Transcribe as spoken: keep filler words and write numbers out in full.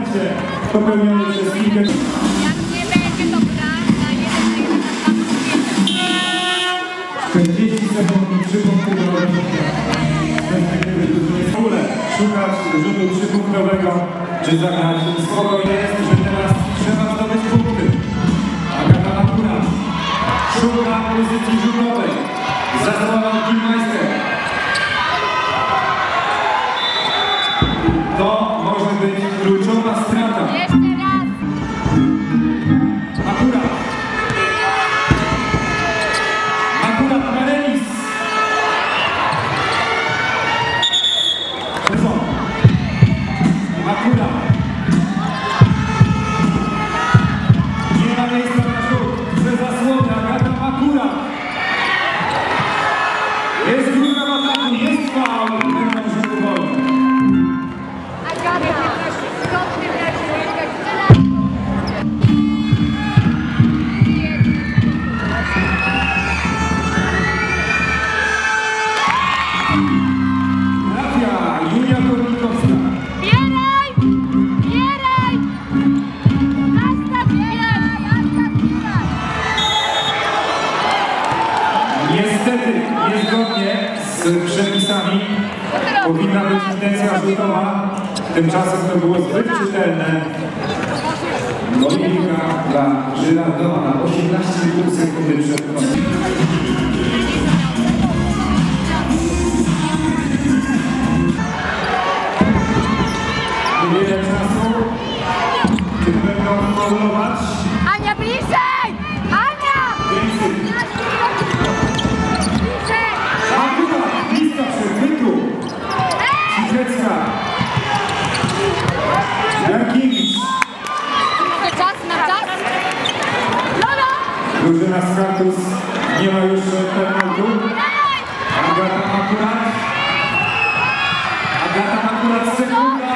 momencie popełniony przez kilka... Jak nie będzie to gra na jeden czterdzieści sekund i trzy punkty do rozpoczęcia. W ogóle szukać rzutu trzypunktowego, czy zagrać spokojnie jest, że teraz trzeba zdobyć punkty. Agata Makura szuka pozycji rzutowej. Zastosował Gimmeister. To może być kluczowa strata. Jeszcze raz. Makura. Akurat na remis. Akurat. Nie ma miejsca na rzut. Ze zasłony Agata Makura. Jest druga w ataku, jest faul. Będą rzuty wolne. Agata. Niestety, niezgodnie z przepisami powinna być intencja rzutowa, tymczasem to było zbyt czytelne. Monika dla Żyrardowa na osiemnaście sekundy przed końcem. Niewiele czasu. Czy będą faulować? Ania, bliżej! Ania! Bliżej! Akurat bliska przechwytu. Sikrecka. Jarkiewicz. Mamy czas na czas? Lola! Drużyna Skartus nie ma już tematu. Agata Makura. Agata Makura sekunda.